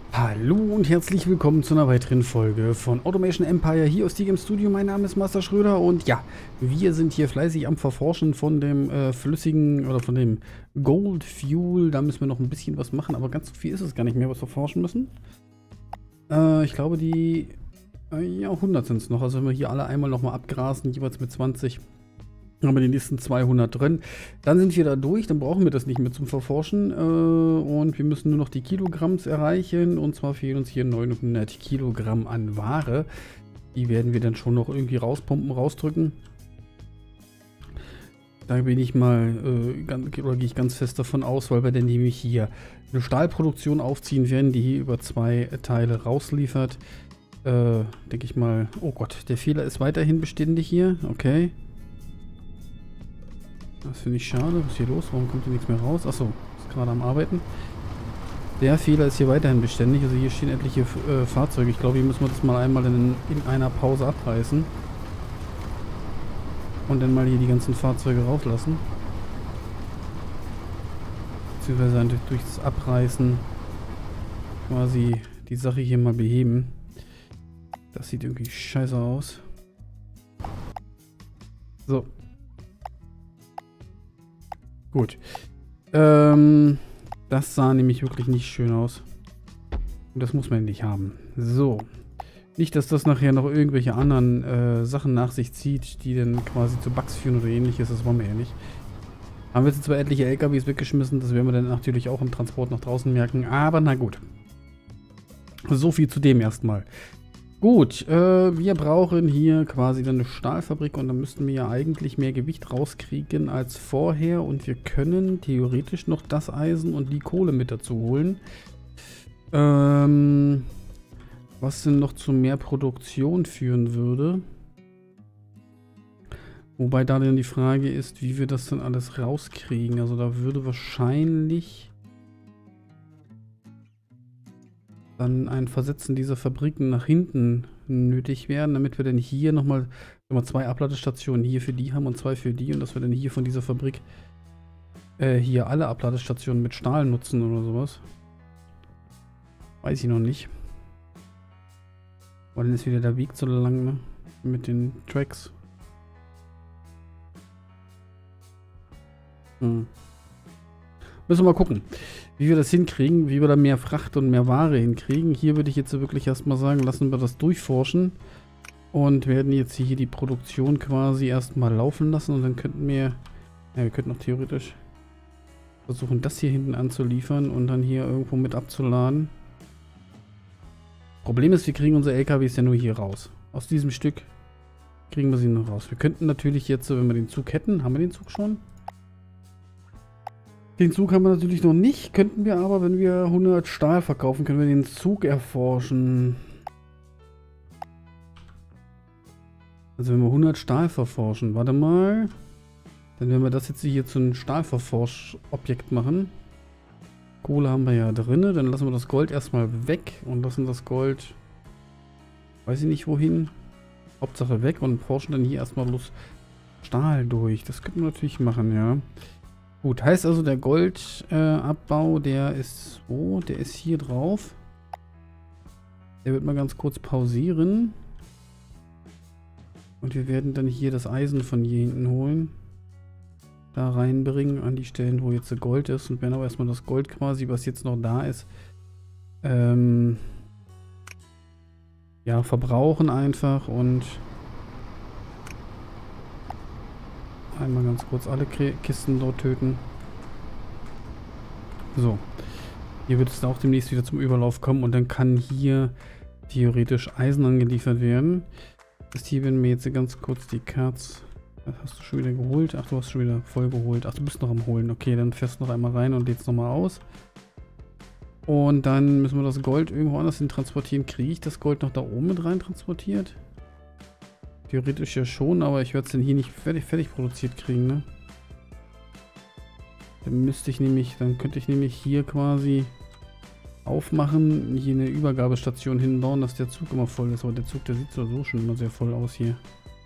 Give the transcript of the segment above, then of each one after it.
Hallo und herzlich willkommen zu einer weiteren Folge von Automation Empire hier aus Stieg im Studio. Mein Name ist Master Schröder und ja, wir sind hier fleißig am Verforschen von dem flüssigen oder von dem Gold Fuel. Da müssen wir noch ein bisschen was machen, aber ganz so viel ist es gar nicht mehr, was wir forschen müssen. Ich glaube, die ja, 100 sind es noch. Also wenn wir hier alle einmal nochmal abgrasen, jeweils mit 20. Haben wir die nächsten 200 drin. Dann sind wir da durch, dann brauchen wir das nicht mehr zum Verforschen. Und wir müssen nur noch die Kilogramms erreichen. Und zwar fehlen uns hier 900 Kilogramm an Ware. Die werden wir dann schon noch irgendwie rauspumpen, rausdrücken. Da bin ich mal, oder gehe ich ganz fest davon aus, weil wir dann nämlich hier eine Stahlproduktion aufziehen werden, die hier über 2 Teile rausliefert. Denke ich mal, oh Gott, der Fehler ist weiterhin beständig hier. Okay. Das finde ich schade. Was ist hier los? Warum kommt hier nichts mehr raus? Achso, ist gerade am Arbeiten. Der Fehler ist hier weiterhin beständig. Also hier stehen etliche Fahrzeuge. Ich glaube, hier müssen wir das mal einmal in einer Pause abreißen. Und dann mal hier die ganzen Fahrzeuge rauslassen. Beziehungsweise durch das Abreißen quasi die Sache hier mal beheben. Das sieht irgendwie scheiße aus. So. Gut. Das sah nämlich wirklich nicht schön aus. Und das muss man nicht haben. So. Nicht, dass das nachher noch irgendwelche anderen Sachen nach sich zieht, die dann quasi zu Bugs führen oder ähnliches. Das wollen wir ja nicht. Haben wir jetzt zwar etliche LKWs weggeschmissen, das werden wir dann natürlich auch im Transport nach draußen merken. Aber na gut. So viel zu dem erstmal. Gut, wir brauchen hier quasi dann eine Stahlfabrik und dann müssten wir ja eigentlich mehr Gewicht rauskriegen als vorher und wir können theoretisch noch das Eisen und die Kohle mit dazu holen. Was denn noch zu mehr Produktion führen würde. Wobei da dann die Frage ist, wie wir das dann alles rauskriegen. Also da würde wahrscheinlich dann ein Versetzen dieser Fabriken nach hinten nötig werden, damit wir dann hier nochmal 2 Abladestationen hier für die haben und 2 für die und dass wir dann hier von dieser Fabrik hier alle Abladestationen mit Stahl nutzen oder sowas. Weiß ich noch nicht. Weil dann ist wieder der Weg zu lang, ne? Mit den Tracks. Müssen wir mal gucken, wie wir das hinkriegen, wie wir da mehr Fracht und mehr Ware hinkriegen. Hier würde ich jetzt wirklich erstmal sagen, lassen wir das durchforschen und werden jetzt hier die Produktion quasi erstmal laufen lassen und dann könnten wir, ja, wir könnten auch theoretisch versuchen, das hier hinten anzuliefern und dann hier irgendwo mit abzuladen. Problem ist, wir kriegen unsere LKWs ja nur hier raus. Aus diesem Stück kriegen wir sie noch raus. Wir könnten natürlich jetzt, wenn wir den Zug hätten, haben wir den Zug schon? Den Zug haben wir natürlich noch nicht, könnten wir aber, wenn wir 100 Stahl verkaufen, können wir den Zug erforschen. Also wenn wir 100 Stahl verforschen, warte mal. Dann werden wir das jetzt hier zu einem Stahlverforschobjekt machen. Kohle haben wir ja drin, dann lassen wir das Gold erstmal weg und lassen das Gold, weiß ich nicht wohin, Hauptsache weg und forschen dann hier erstmal los Stahl durch. Das könnten wir natürlich machen, ja. Gut, heißt also der Goldabbau, der ist wo? Der ist hier drauf. Der wird mal ganz kurz pausieren. Und wir werden dann hier das Eisen von hier hinten holen. Da reinbringen an die Stellen, wo jetzt Gold ist. Und werden aber erstmal das Gold quasi, was jetzt noch da ist, ja, verbrauchen einfach und einmal ganz kurz alle Kisten dort töten. So. Hier wird es auch demnächst wieder zum Überlauf kommen und dann kann hier theoretisch Eisen angeliefert werden. Das hier werden wir jetzt ganz kurz die Kerz. Das hast du schon wieder geholt? Ach, du hast schon wieder voll geholt. Ach, du bist noch am Holen. Okay, dann fährst du noch einmal rein und lädst nochmal aus. Und dann müssen wir das Gold irgendwo anders hin transportieren. Kriege ich das Gold noch da oben mit rein transportiert? Theoretisch ja schon, aber ich werde es dann hier nicht fertig produziert kriegen, ne? Dann müsste ich nämlich, dann könnte ich nämlich hier quasi aufmachen, hier eine Übergabestation hinbauen, dass der Zug immer voll ist. Aber der Zug, der sieht so schon immer sehr voll aus hier.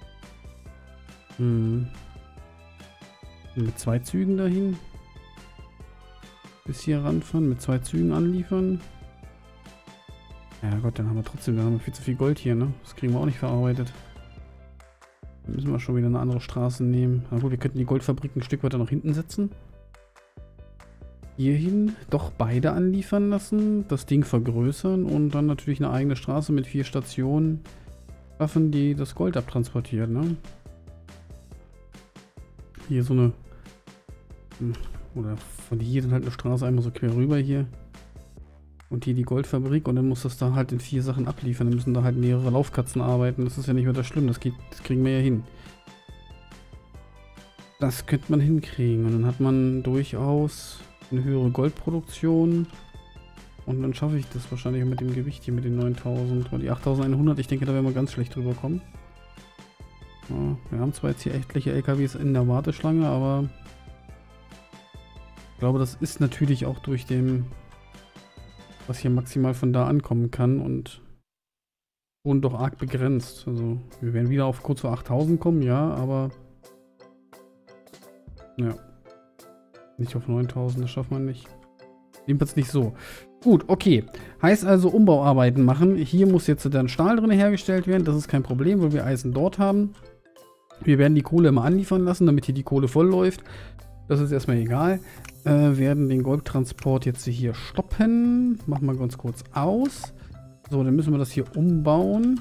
Mit 2 Zügen dahin. Bis hier ranfahren, mit 2 Zügen anliefern. Ja Gott, dann haben wir trotzdem, dann haben wir viel zu viel Gold hier, ne? Das kriegen wir auch nicht verarbeitet. Dann müssen wir schon wieder eine andere Straße nehmen. Na gut, wir könnten die Goldfabrik ein Stück weiter nach hinten setzen. Hierhin doch beide anliefern lassen, das Ding vergrößern und dann natürlich eine eigene Straße mit 4 Stationen schaffen, die das Gold abtransportieren, ne? Hier so eine... Oder von hier dann halt eine Straße einmal so quer rüber hier. Und hier die Goldfabrik und dann muss das da halt in 4 Sachen abliefern. Dann müssen da halt mehrere Laufkatzen arbeiten. Das ist ja nicht weiter schlimm, das kriegen wir ja hin. Das könnte man hinkriegen und dann hat man durchaus eine höhere Goldproduktion. Und dann schaffe ich das wahrscheinlich mit dem Gewicht hier mit den 9000 oder die 8100. Ich denke, da werden wir ganz schlecht drüber kommen. Ja, wir haben zwar jetzt hier etliche LKWs in der Warteschlange, aber ich glaube, das ist natürlich auch durch dem, was hier maximal von da ankommen kann und schon doch arg begrenzt. Also wir werden wieder auf kurz vor 8000 kommen, ja, aber ja, nicht auf 9000, das schafft man nicht. Jedenfalls nicht so. Gut, okay. Heißt also Umbauarbeiten machen. Hier muss jetzt dann Stahl drin hergestellt werden. Das ist kein Problem, weil wir Eisen dort haben. Wir werden die Kohle immer anliefern lassen, damit hier die Kohle voll läuft. Das ist erstmal egal. Werden den Goldtransport jetzt hier stoppen. Machen wir ganz kurz aus. So, dann müssen wir das hier umbauen.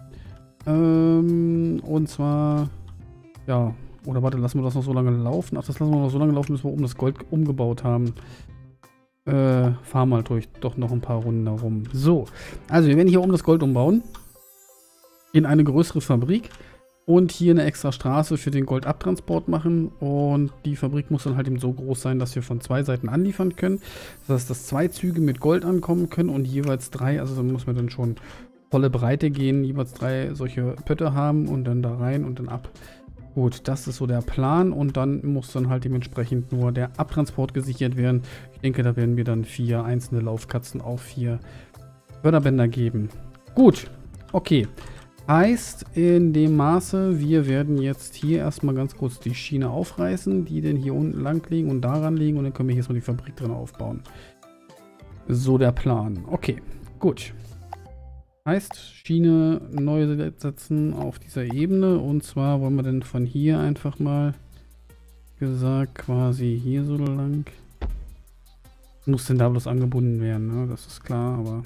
Und zwar, ja, oder warte, lassen wir das noch so lange laufen. Ach, das lassen wir noch so lange laufen, bis wir das Gold umgebaut haben. Fahr mal doch noch ein paar Runden herum. So, also wir werden hier oben das Gold umbauen. In eine größere Fabrik. Und hier eine extra Straße für den Goldabtransport machen. Und die Fabrik muss dann halt eben so groß sein, dass wir von 2 Seiten anliefern können. Das heißt, dass 2 Züge mit Gold ankommen können und jeweils 3. Also da muss man dann schon volle Breite gehen. Jeweils 3 solche Pötte haben und dann da rein und dann ab. Gut, das ist so der Plan. Und dann muss dann halt dementsprechend nur der Abtransport gesichert werden. Ich denke, da werden wir dann 4 einzelne Laufkatzen auf 4 Förderbänder geben. Gut, okay. Heißt in dem Maße, wir werden jetzt hier erstmal ganz kurz die Schiene aufreißen, die dann hier unten lang liegen und daran liegen und dann können wir hier erstmal die Fabrik drin aufbauen. So der Plan. Okay, gut. Heißt Schiene neu setzen auf dieser Ebene und zwar wollen wir dann von hier einfach mal gesagt quasi hier so lang. Muss denn da bloß angebunden werden, ne? Das ist klar, aber...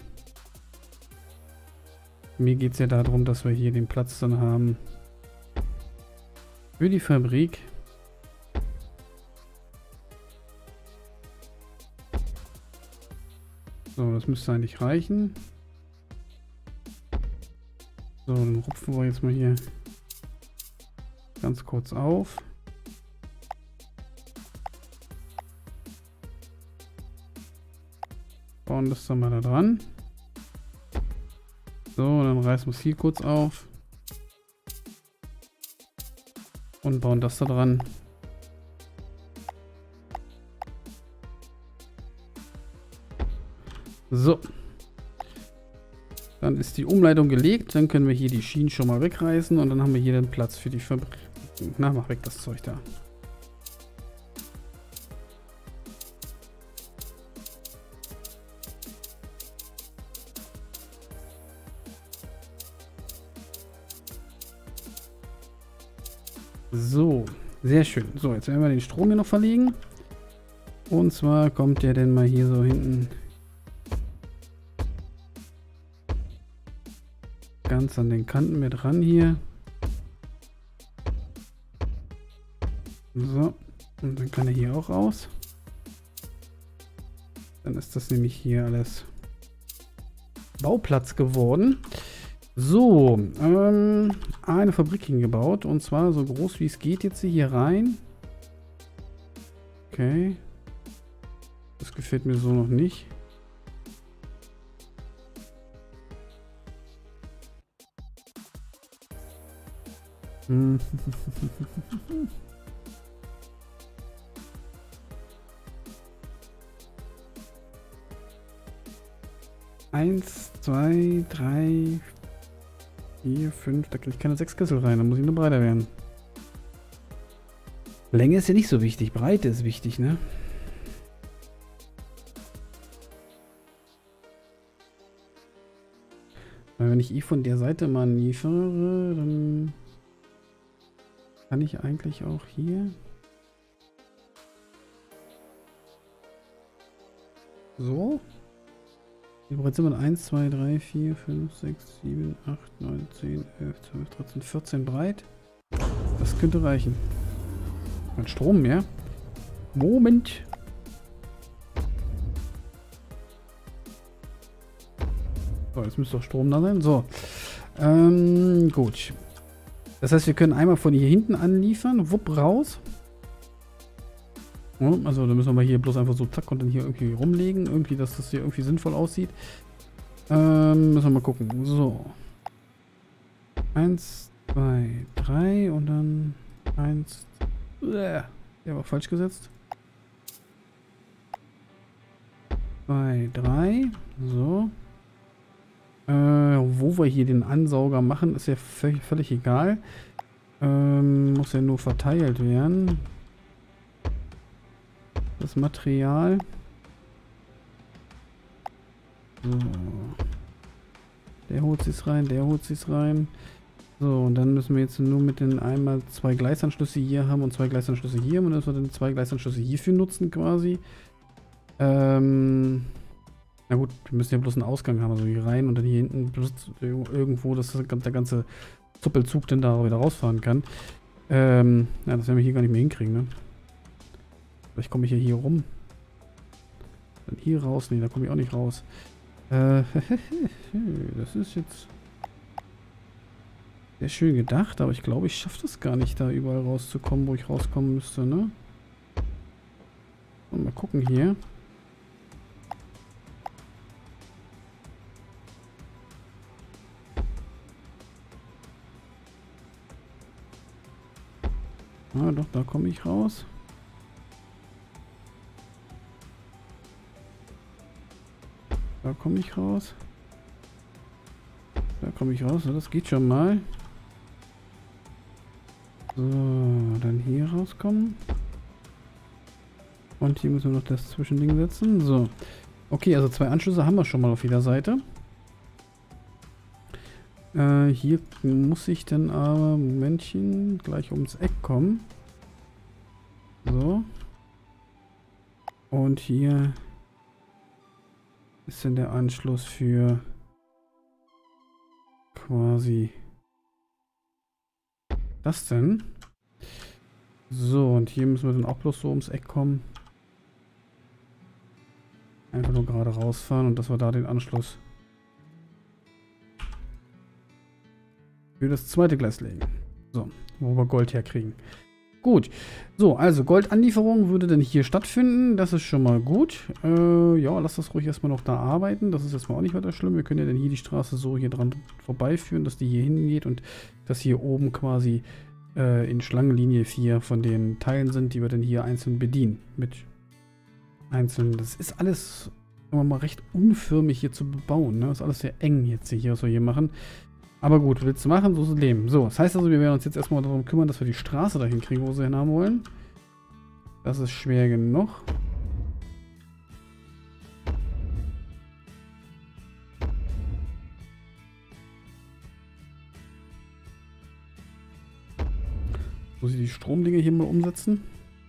Mir geht es ja darum, dass wir hier den Platz dann haben für die Fabrik. So, das müsste eigentlich reichen. So, dann rupfen wir jetzt mal hier ganz kurz auf. Bauen das dann mal da dran. So, dann reißen wir es hier kurz auf. Und bauen das da dran. So. Dann ist die Umleitung gelegt. Dann können wir hier die Schienen schon mal wegreißen. Und dann haben wir hier den Platz für die Fabrik. Na, mach weg das Zeug da. So, sehr schön. So, jetzt werden wir den Strom hier noch verlegen. Und zwar kommt der denn mal hier so hinten ganz an den Kanten mit ran hier. So, und dann kann er hier auch raus. Dann ist das nämlich hier alles Bauplatz geworden. So, eine Fabrik hingebaut und zwar so groß wie es geht jetzt hier rein. Okay. Das gefällt mir so noch nicht. Eins, zwei, drei, 4, 5, da kriege ich keine 6 Kessel rein, da muss ich nur breiter werden. Länge ist ja nicht so wichtig, Breite ist wichtig, ne? Weil wenn ich eh von der Seite manövriere, dann kann ich eigentlich auch hier so. Wie breit sind wir? 1, 2, 3, 4, 5, 6, 7, 8, 9, 10, 11, 12, 13, 14 breit. Das könnte reichen. Mit Strom mehr. Moment. So, jetzt müsste doch Strom da sein. So. Gut. Das heißt, wir können einmal von hier hinten anliefern. Wupp, raus. Ja, also, da müssen wir mal hier bloß einfach so zack und dann hier irgendwie rumlegen. Irgendwie, dass das hier irgendwie sinnvoll aussieht. Müssen wir mal gucken. So. 1, 2, 3 und dann 1. Der war falsch gesetzt. 2, 3. So. Wo wir hier den Ansauger machen, ist ja völlig egal. Muss ja nur verteilt werden. Das Material. So. Der holt sich's rein, der holt sich's rein. So, und dann müssen wir jetzt nur mit den einmal 2 Gleisanschlüsse hier haben und 2 Gleisanschlüsse hier. Und dann müssen wir dann 2 Gleisanschlüsse hierfür nutzen quasi. Na gut, wir müssen ja bloß einen Ausgang haben, also hier rein und dann hier hinten bloß irgendwo, dass der ganze Zuppelzug dann da wieder rausfahren kann. Ja, das werden wir hier gar nicht mehr hinkriegen, ne? Vielleicht komme ich ja hier rum. Dann hier raus. Ne, da komme ich auch nicht raus. Das ist jetzt sehr schön gedacht, aber ich glaube, ich schaffe das gar nicht, da überall rauszukommen, wo ich rauskommen müsste, ne? Und mal gucken hier. Ah, doch, da komme ich raus. Da komme ich raus. Da komme ich raus. Das geht schon mal. So, dann hier rauskommen. Und hier müssen wir noch das Zwischending setzen. So. Okay, also 2 Anschlüsse haben wir schon mal auf jeder Seite. Hier muss ich dann aber, Momentchen, gleich ums Eck kommen. So. Und hier ist dann der Anschluss für quasi das denn. So, und hier müssen wir dann auch bloß so ums Eck kommen. Einfach nur gerade rausfahren und dass wir da den Anschluss für das zweite Gleis legen. So, wo wir Gold herkriegen. Gut. So, also Goldanlieferung würde dann hier stattfinden. Das ist schon mal gut. Ja, lass das ruhig erstmal noch da arbeiten. Das ist erstmal auch nicht weiter schlimm. Wir können ja dann hier die Straße so hier dran vorbeiführen, dass die hier hingeht und dass hier oben quasi in Schlangenlinie 4 von den Teilen sind, die wir dann hier einzeln bedienen. Mit einzelnen. Das ist alles, sagen wir mal, recht unförmig hier zu bebauen. Ne? Das ist alles sehr eng jetzt hier, was wir hier machen. Aber gut, willst du machen, so ist das Leben. So, das heißt also, wir werden uns jetzt erstmal darum kümmern, dass wir die Straße dahin kriegen, wo sie hin haben wollen. Das ist schwer genug. Muss ich die Stromdinge hier mal umsetzen?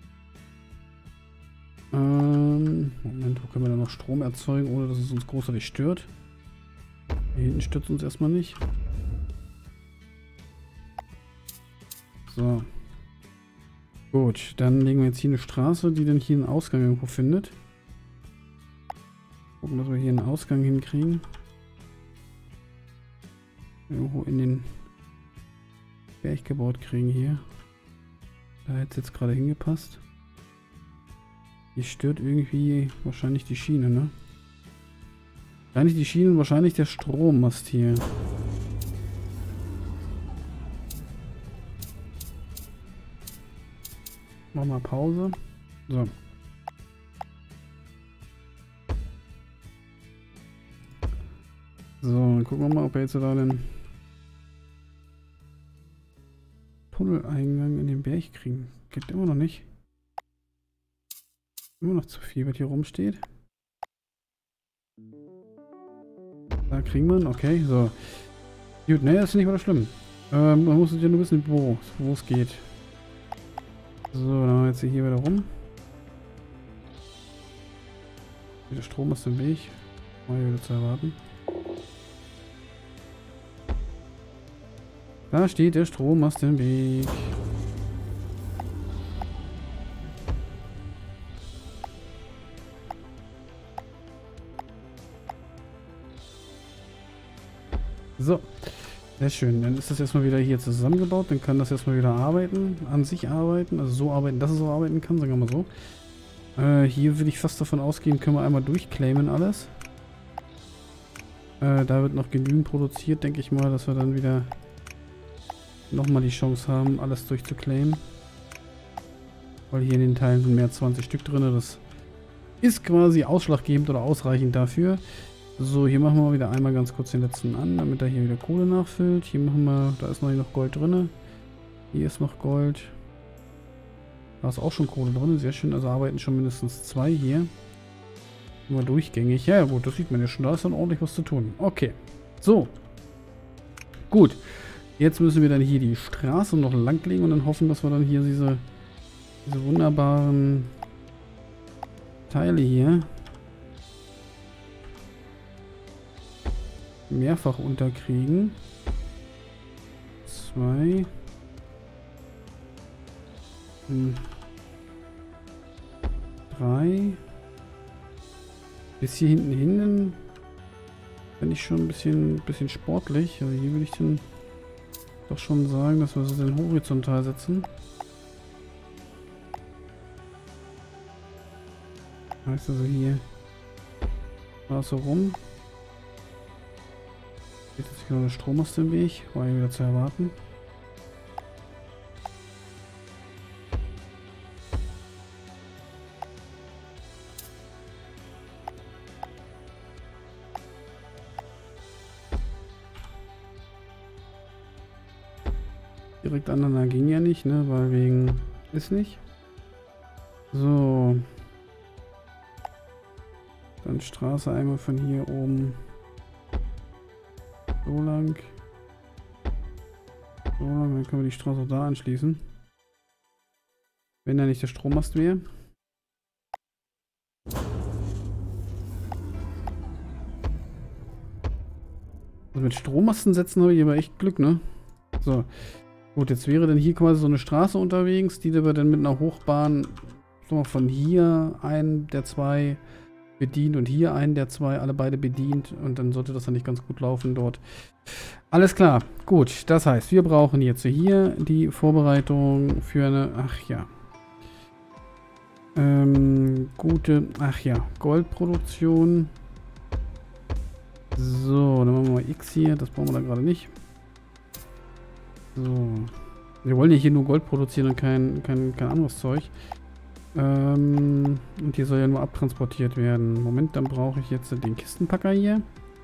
Moment, wo können wir da noch Strom erzeugen, ohne dass es uns großartig stört? Hier hinten stört es uns erstmal nicht. So. Gut, dann legen wir jetzt hier eine Straße, die dann hier einen Ausgang irgendwo findet. Gucken, dass wir hier einen Ausgang hinkriegen. Irgendwo in den Berg gebaut kriegen hier. Da hätte es jetzt gerade hingepasst. Hier stört irgendwie wahrscheinlich die Schiene, ne? Gar nicht die Schiene, wahrscheinlich der Strommast hier. Machen wir Pause. So. So, dann gucken wir mal, ob wir jetzt da den Tunneleingang in den Berg kriegen. Geht immer noch nicht. Immer noch zu viel, was hier rumsteht. Da kriegen wir ihn, okay, so. Gut, ne, das ist nicht weiter schlimm. Man muss ja nur wissen, wo es geht. So, dann haben wir jetzt hier wieder rum. Der Strom ist im Weg. War hier wieder zu erwarten. Da steht der Strom aus dem Weg. So, sehr schön. Dann ist das erstmal wieder hier zusammengebaut. Dann kann das erstmal wieder arbeiten, an sich arbeiten. Also so arbeiten, dass es so arbeiten kann, sagen wir mal so. Hier würde ich fast davon ausgehen, können wir einmal durchclaimen alles. Da wird noch genügend produziert, denke ich mal, dass wir dann wieder nochmal die Chance haben, alles durchzuclaimen. Weil hier in den Teilen sind mehr als 20 Stück drin. Das ist quasi ausschlaggebend oder ausreichend dafür. So, hier machen wir wieder einmal ganz kurz den letzten an, damit er hier wieder Kohle nachfüllt. Hier machen wir, da ist noch Gold drin. Hier ist noch Gold. Da ist auch schon Kohle drin, sehr schön. Also arbeiten schon mindestens 2 hier. Immer durchgängig. Ja gut, das sieht man ja schon. Da ist dann ordentlich was zu tun. Okay. So. Gut. Jetzt müssen wir dann hier die Straße noch langlegen und dann hoffen, dass wir dann hier diese wunderbaren Teile hier mehrfach unterkriegen. 2. 3. Bis hier hinten bin ich schon ein bisschen sportlich. Also hier würde ich dann doch schon sagen, dass wir sie dann horizontal setzen. Heißt also hier war es so rum. Geht jetzt genau der Strom aus dem Weg. War ja wieder zu erwarten. Direkt aneinander ging ja nicht, ne? Weil wegen ist nicht. So. Dann Straße einmal von hier oben. So lang. So lang, dann können wir die Straße auch da anschließen. Wenn da nicht der Strommast wäre. Also mit Strommasten setzen habe ich aber echt Glück, ne? So. Gut, jetzt wäre dann hier quasi so eine Straße unterwegs, die wir dann mit einer Hochbahn von hier einen der 2 bedient und hier einen der 2, alle beide bedient und dann sollte das dann nicht ganz gut laufen dort. Alles klar, gut, das heißt, wir brauchen jetzt hier die Vorbereitung für eine, Goldproduktion. So, dann machen wir mal X hier, das brauchen wir da gerade nicht. So. Wir wollen ja hier nur Gold produzieren und kein anderes Zeug. Und hier soll ja nur abtransportiert werden. Moment, dann brauche ich jetzt den Kistenpacker hier.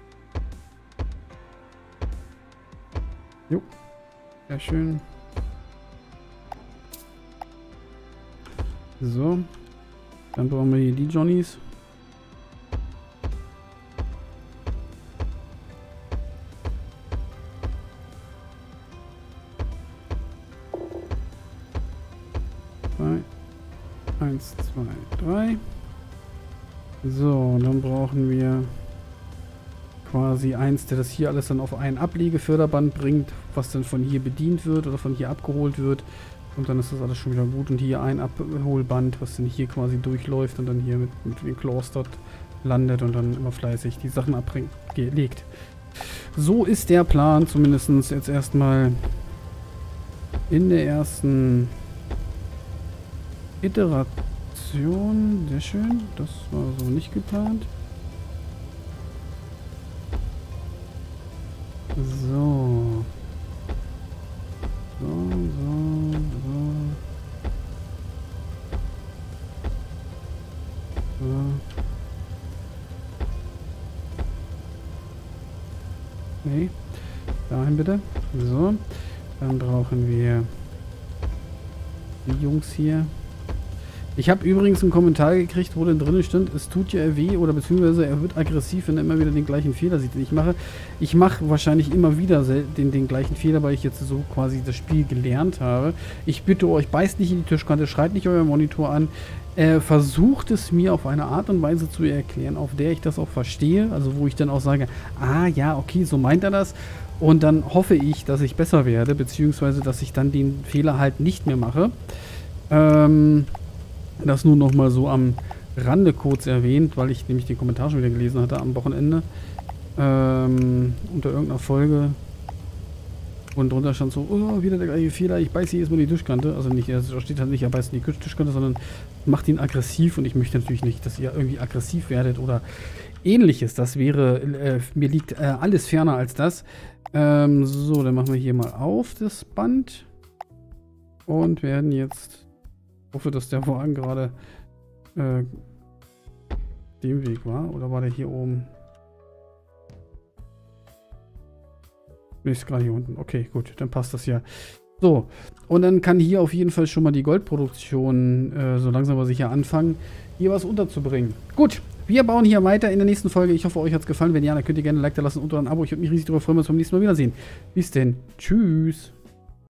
Jo. Sehr schön. So. Dann brauchen wir hier die Johnnies. Eins, 2, 3. So, dann brauchen wir quasi eins, der das hier alles dann auf ein Ablegeförderband bringt, was dann von hier bedient wird oder von hier abgeholt wird. Und dann ist das alles schon wieder gut. Und hier ein Abholband, was dann hier quasi durchläuft und dann hier mit den Claws dort landet und dann immer fleißig die Sachen ablegt. So ist der Plan, zumindest jetzt erstmal in der ersten Iteration. Sehr schön. Das war so nicht geplant. So. So. Nee. Dahin bitte. So. Dann brauchen wir die Jungs hier. Ich habe übrigens einen Kommentar gekriegt, wo dann drin stand, es tut ja weh oder beziehungsweise er wird aggressiv, wenn er immer wieder den gleichen Fehler sieht, den ich mache. Ich mache wahrscheinlich immer wieder den gleichen Fehler, weil ich jetzt so quasi das Spiel gelernt habe. Ich bitte euch, beißt nicht in die Tischkante, schreit nicht euer Monitor an. Versucht es mir auf eine Art und Weise zu erklären, auf der ich das auch verstehe. Also wo ich dann auch sage, ah ja, okay, so meint er das. Und dann hoffe ich, dass ich besser werde, beziehungsweise dass ich dann den Fehler halt nicht mehr mache. Das nur noch mal so am Rande kurz erwähnt, weil ich nämlich den Kommentar schon wieder gelesen hatte am Wochenende. Unter irgendeiner Folge. Und drunter stand so, oh, wieder der gleiche Fehler, ich beiße jedes Mal die Tischkante. Also nicht, er steht halt nicht, er beißt in die Tischkante, sondern macht ihn aggressiv. Und ich möchte natürlich nicht, dass ihr irgendwie aggressiv werdet oder ähnliches. Das wäre, mir liegt alles ferner als das. So, dann machen wir hier mal auf das Band. Und werden jetzt... Ich hoffe, dass der Wagen gerade dem Weg war. Oder war der hier oben? Ne, ist gerade hier unten. Okay, gut. Dann passt das ja. So. Und dann kann hier auf jeden Fall schon mal die Goldproduktion so langsam aber sicher anfangen, hier was unterzubringen. Gut. Wir bauen hier weiter in der nächsten Folge. Ich hoffe, euch hat es gefallen. Wenn ja, dann könnt ihr gerne ein Like da lassen und ein Abo. Ich würde mich riesig darüber freuen, wenn wir uns beim nächsten Mal wiedersehen. Bis denn. Tschüss.